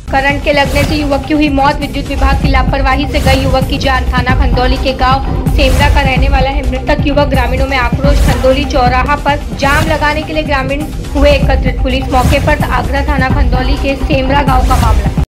Current के लगने से युवक की हुई मौत। विद्युत विभाग की लापरवाही से गई युवक की जान। थाना खंदौली के गांव सेमरा का रहने वाला है मृतक युवक। ग्रामीणों में आक्रोश। खंदौली चौराहा पर जाम लगाने के लिए ग्रामीण हुए एकत्रित। पुलिस मौके पर। आगरा थाना खंदौली के सेमरा गांव का मामला।